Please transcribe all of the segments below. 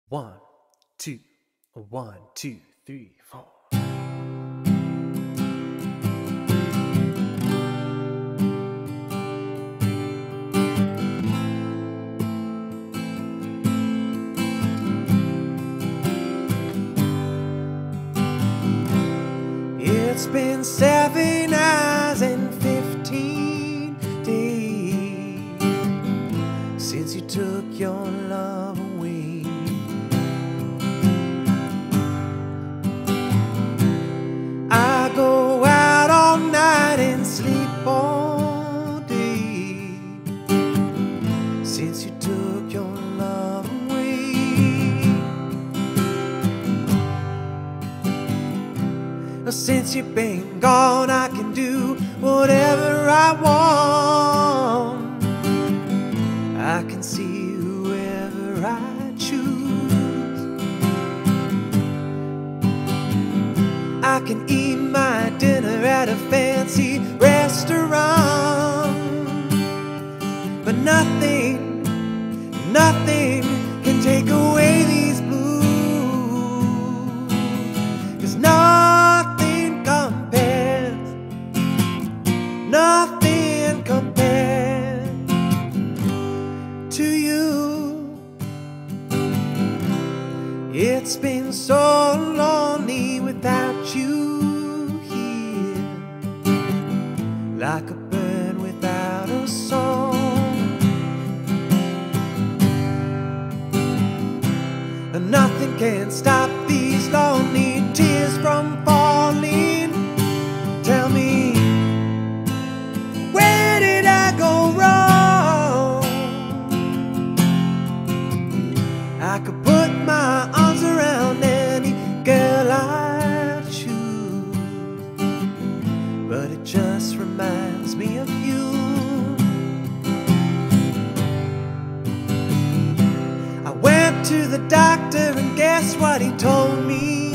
One, two, 1, 2, 3, 4. It's been 7 hours and 15 days since you took your love away. I go out all night and sleep all day since you took your love away. Since you've been gone, I can do whatever I want. I can see whoever I choose. I can eat my dinner at a fancy restaurant, but nothing can take away these blues. 'Cause nothing compares to you. It's been so lonely without you here, like a bird without a song. And nothing can stop these lonely tears from falling. Tell me, where did I go wrong? I could put my arms around any girl I choose, but it just reminds me of you. I went to the doctor and guess what he told me?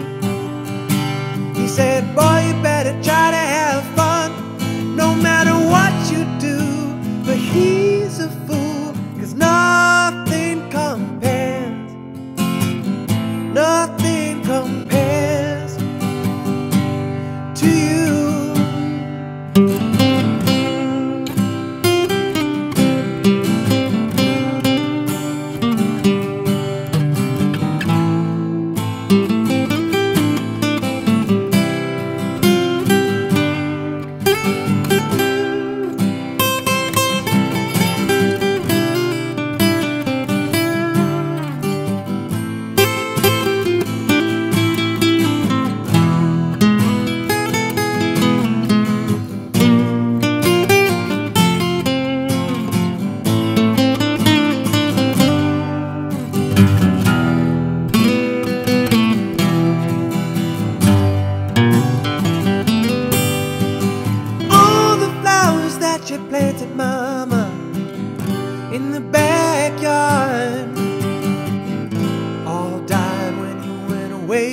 He said, boy, you better try to have fun no matter what you do. But he's a fool, 'cause nothing compares to you. You planted, mama, in the backyard, all died when you went away.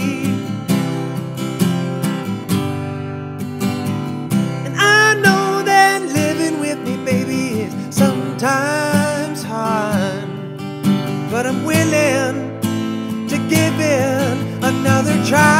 And I know that living with me, baby, is sometimes hard, but I'm willing to give it another try.